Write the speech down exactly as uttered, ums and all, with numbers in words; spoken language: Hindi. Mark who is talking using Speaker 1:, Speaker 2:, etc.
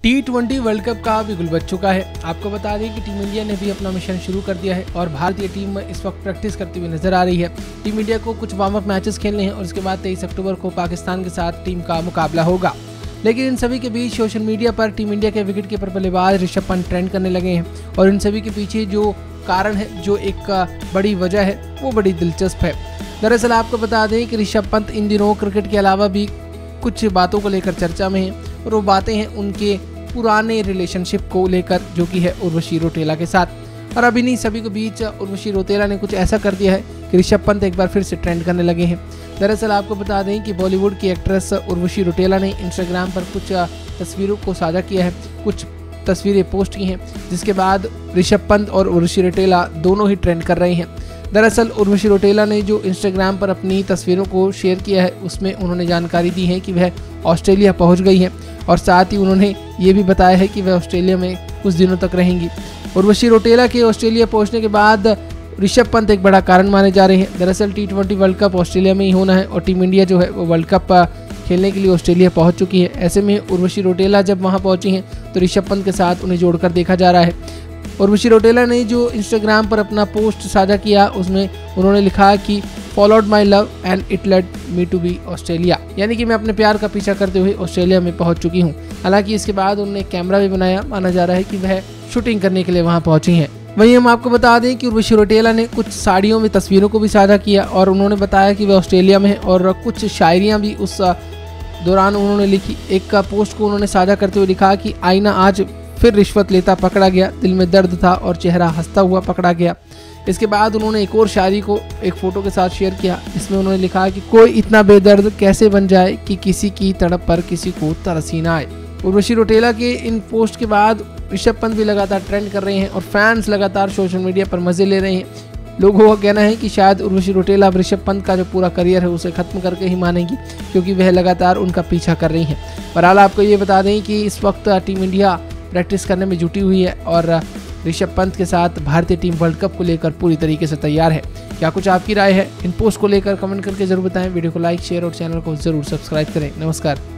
Speaker 1: टी ट्वेंटी वर्ल्ड कप का बिगुल बज चुका है। आपको बता दें कि टीम इंडिया ने भी अपना मिशन शुरू कर दिया है और भारतीय टीम इस वक्त प्रैक्टिस करती हुई नजर आ रही है। टीम इंडिया को कुछ वार्म अप मैचेस खेलने हैं और उसके बाद तेईस अक्टूबर को पाकिस्तान के साथ टीम का मुकाबला होगा। लेकिन इन सभी के बीच सोशल मीडिया पर टीम इंडिया के विकेट कीपर बल्लेबाज ऋषभ पंत ट्रेंड करने लगे हैं और इन सभी के पीछे जो कारण है, जो एक बड़ी वजह है, वो बड़ी दिलचस्प है। दरअसल आपको बता दें कि ऋषभ पंत इन दिनों क्रिकेट के अलावा भी कुछ बातों को लेकर चर्चा में है और वो बातें हैं उनके पुराने रिलेशनशिप को लेकर, जो कि है उर्वशी रौतेला के साथ। और अब इन्हीं सभी के बीच उर्वशी रौतेला ने कुछ ऐसा कर दिया है कि ऋषभ पंत एक बार फिर से ट्रेंड करने लगे हैं। दरअसल आपको बता दें कि बॉलीवुड की एक्ट्रेस उर्वशी रौतेला ने इंस्टाग्राम पर कुछ तस्वीरों को साझा किया है, कुछ तस्वीरें पोस्ट की हैं, जिसके बाद ऋषभ पंत और उर्वशी रौतेला दोनों ही ट्रेंड कर रहे हैं। दरअसल उर्वशी रौतेला ने जो इंस्टाग्राम पर अपनी तस्वीरों को शेयर किया है, उसमें उन्होंने जानकारी दी है कि वह ऑस्ट्रेलिया पहुंच गई हैं और साथ ही उन्होंने ये भी बताया है कि वह ऑस्ट्रेलिया में कुछ दिनों तक रहेंगी। उर्वशी रौतेला के ऑस्ट्रेलिया पहुंचने के बाद ऋषभ पंत एक बड़ा कारण माने जा रहे हैं। दरअसल T twenty world cup Australia में ही होना है और टीम इंडिया जो है वो वर्ल्ड कप खेलने के लिए ऑस्ट्रेलिया पहुंच चुकी है। ऐसे में उर्वशी रौतेला जब वहां पहुंची हैं तो ऋषभ पंत के साथ उन्हें जोड़कर देखा जा रहा है। उर्वशी रौतेला ने जो इंस्टाग्राम पर अपना पोस्ट साझा किया, उसमें उन्होंने लिखा कि followed my love and it led me to be Australia, यानी कि मैं अपने प्यार का पीछा करते हुए ऑस्ट्रेलिया में पहुंच चुकी हूं। हालांकि इसके बाद उन्होंने कैमरा भी बनाया, माना जा रहा है कि वह शूटिंग करने के लिए वहां पहुंची हैं। वहीं हम आपको बता दें कि उर्वशी रौतेला ने कुछ साड़ियों में तस्वीरों को भी साझा किया और उन्होंने बताया कि वह ऑस्ट्रेलिया में है और कुछ शायरियाँ भी उस दौरान उन्होंने लिखी। एक का पोस्ट को उन्होंने साझा करते हुए लिखा कि आईना आज फिर रिश्वत लेता पकड़ा गया, दिल में दर्द था और चेहरा हंसता हुआ पकड़ा गया। इसके बाद उन्होंने एक और शायरी को एक फोटो के साथ शेयर किया। इसमें उन्होंने लिखा कि कोई इतना बेदर्द कैसे बन जाए कि किसी की तड़प पर किसी को तरसी ना आए। उर्वशी रौतेला के इन पोस्ट के बाद ऋषभ पंत भी लगातार ट्रेंड कर रहे हैं और फैंस लगातार सोशल मीडिया पर मजे ले रहे हैं। लोगों का कहना है कि शायद उर्वशी रौतेला अब ऋषभ पंत का जो पूरा करियर है उसे खत्म करके ही मानेंगी, क्योंकि वह लगातार उनका पीछा कर रही हैं। बहरहाल आपको ये बता दें कि इस वक्त टीम इंडिया प्रैक्टिस करने में जुटी हुई है और ऋषभ पंत के साथ भारतीय टीम वर्ल्ड कप को लेकर पूरी तरीके से तैयार है। क्या कुछ आपकी राय है इन पोस्ट को लेकर कमेंट करके जरूर बताएं। वीडियो को लाइक, शेयर और चैनल को जरूर सब्सक्राइब करें। नमस्कार।